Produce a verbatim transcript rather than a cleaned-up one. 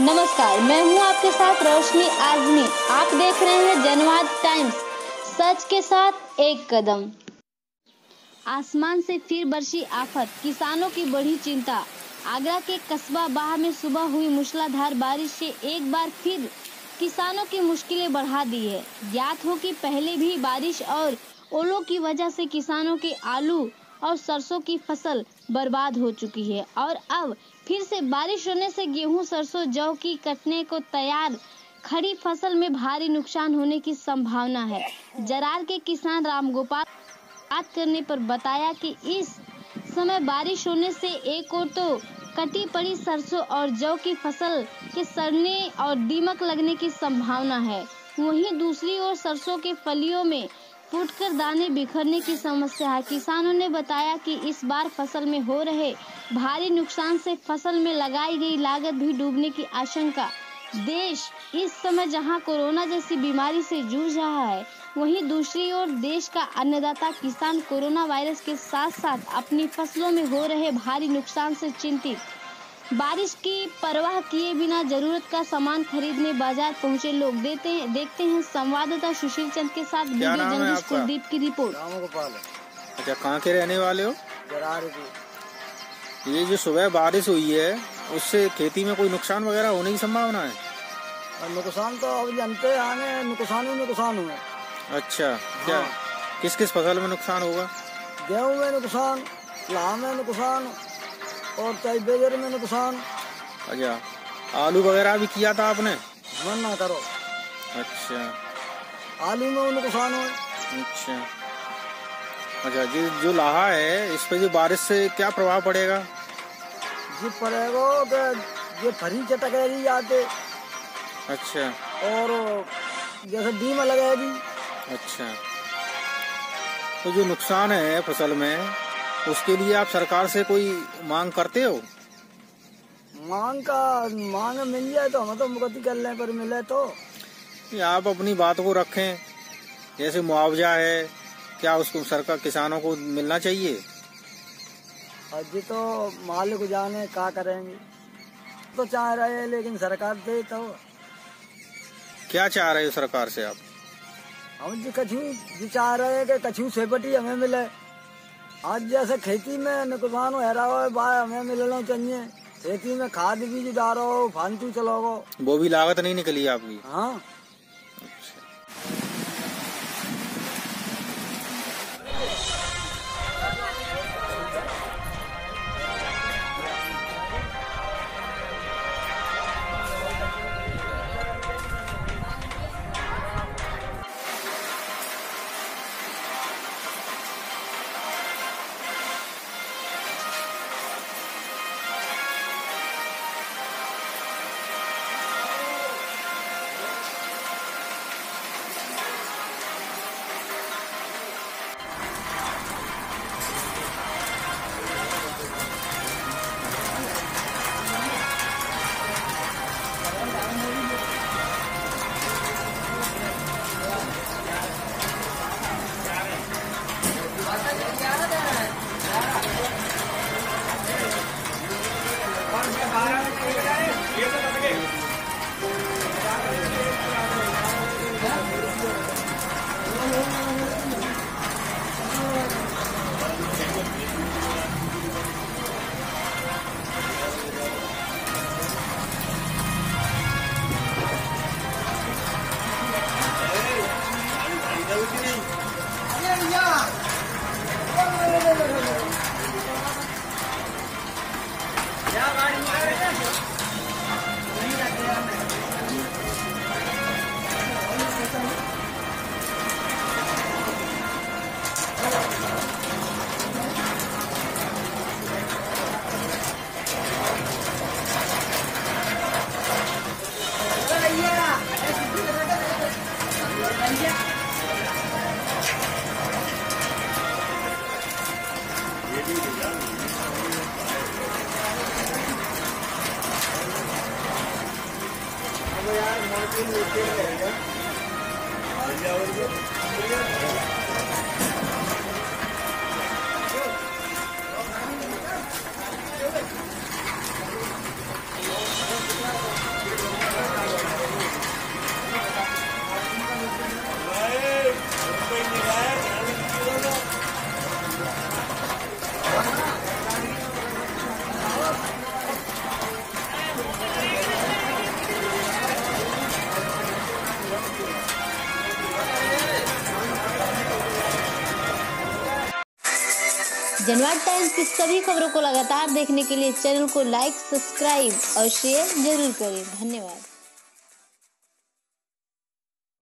नमस्कार, मैं हूं आपके साथ रोशनी आजमी। आप देख रहे हैं जनवाद टाइम्स, सच के साथ एक कदम। आसमान से फिर बरसी आफत, किसानों की बढ़ी चिंता। आगरा के कस्बा बाह में सुबह हुई मूसलाधार बारिश से एक बार फिर किसानों की मुश्किलें बढ़ा दी है। ज्ञात हो कि पहले भी बारिश और ओलों की वजह से किसानों के आलू और सरसों की फसल बर्बाद हो चुकी है और अब फिर से बारिश होने से गेहूं, सरसों, जौ की कटने को तैयार खड़ी फसल में भारी नुकसान होने की संभावना है। जरार के किसान रामगोपाल बात करने पर बताया कि इस समय बारिश होने से एक और तो कटी पड़ी सरसों और जौ की फसल के सड़ने और दीमक लगने की संभावना है, वहीं दूसरी ओर सरसों के फलियों में फूटकर दाने बिखरने की समस्या है। किसानों ने बताया कि इस बार फसल में हो रहे भारी नुकसान से फसल में लगाई गई लागत भी डूबने की आशंका। देश इस समय जहां कोरोना जैसी बीमारी से जूझ रहा है, वहीं दूसरी ओर देश का अन्नदाता किसान कोरोना वायरस के साथ साथ अपनी फसलों में हो रहे भारी नुकसान से चिंतित। बारिश की परवाह किए बिना जरूरत का सामान खरीदने बाजार पहुंचे लोग। देते हैं देखते हैं संवाददाता सुशील चंद के साथ वीडियो जर्नलिस्ट कुलदीप की रिपोर्ट। अच्छा, कहाँ के रहने वाले हो? जरार की। ये जो सुबह बारिश हुई है उससे खेती में कोई नुकसान वगैरह होने की संभावना है? नुकसान तो अब जानते आगे नुकसान ही नुकसान हुए। अच्छा, क्या हाँ। किस किस फसल में नुकसान होगा? गेहूं में नुकसान, लाह में नुकसान और बेजर में नुकसान। अच्छा, आलू वगैरह भी किया था आपने? मन ना करो। अच्छा, आलू में नुकसान हुए। अच्छा अच्छा जी, जो लाहा है इस पे जो बारिश से क्या प्रभाव पड़ेगा? जी पड़ेगा कि ये फरी चटकेगी आते। अच्छा, और जैसे दीमक लगेगी। अच्छा, तो जो नुकसान है फसल में उसके लिए आप सरकार से कोई मांग करते हो? मांग का मांग मिल जाए तो हम तो मुक्ति कर लें, पर मिले तो आप अपनी बात को रखें। जैसे मुआवजा है, क्या उसको सरकार किसानों को मिलना चाहिए? अभी तो मालिक जाने क्या करेंगे, तो चाह रहे हैं लेकिन सरकार दे तो। क्या चाह रहे हो सरकार से आप? हम जी कछू जी चाह रहे हैं कि कछू सेपटी हमें मिले। आज जैसे खेती में नुकसान हो रहा हो बाय हमें मिलना चाहिए। खेती में खाद बीज डालो, फालतू चलोगो, वो भी लागत नहीं निकली आपकी? हाँ। जनवाद टाइम्स की सभी खबरों को लगातार देखने के लिए चैनल को लाइक, सब्सक्राइब और शेयर जरूर करें। धन्यवाद।